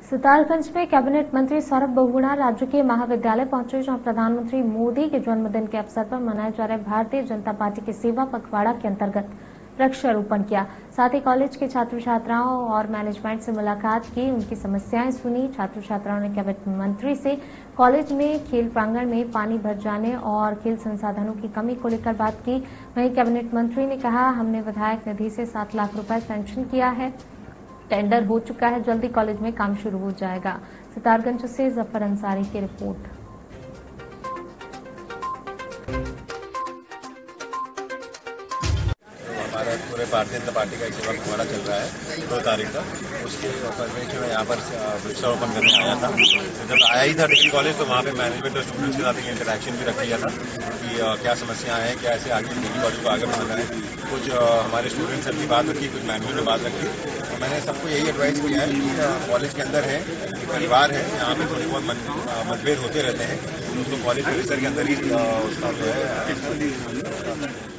सितारगंज में कैबिनेट मंत्री सौरभ बहुगुणा राज्य के महाविद्यालय पहुंचे, जहां प्रधानमंत्री मोदी के जन्मदिन के अवसर पर मनाए जा रहे भारतीय जनता पार्टी के सेवा पखवाड़ा के अंतर्गत वृक्षारोपण किया। साथ ही कॉलेज के छात्र छात्राओं और मैनेजमेंट से मुलाकात की, उनकी समस्याएं सुनी। छात्र छात्राओं ने कैबिनेट मंत्री से कॉलेज में खेल प्रांगण में पानी भर जाने और खेल संसाधनों की कमी को लेकर बात की। वहीं कैबिनेट मंत्री ने कहा, हमने विधायक निधि से 7 लाख रुपए सैंक्शन किया है, टेंडर हो चुका है, जल्दी कॉलेज में काम शुरू हो जाएगा। सितारगंज से जफर अंसारी की रिपोर्ट। हमारा पूरे भारतीय जनता पार्टी का एक सेवा पखवाड़ा चल रहा है 2 तारीख का। उसके परिप्रेक्ष्य में यहाँ पर वृक्षारोपण करने आया था। जब आया ही था डिग्री कॉलेज, तो वहाँ पे मैनेजमेंट और स्टूडेंट्स के साथ एक इंटरेक्शन भी रख लिया था कि क्या समस्याएं हैं, क्या ऐसे आगे डिग्री कॉलेज को आगे बढ़ाना है। कुछ हमारे स्टूडेंट्स से अपनी बात रखी, कुछ मैनेजमेंट में बात रखी। तो मैंने सबको यही एडवाइस किया है कि कॉलेज के अंदर है, परिवार है, यहाँ पे थोड़ी बहुत मतभेद होते रहते हैं, उसको कॉलेज परिसर के अंदर ही उसका जो है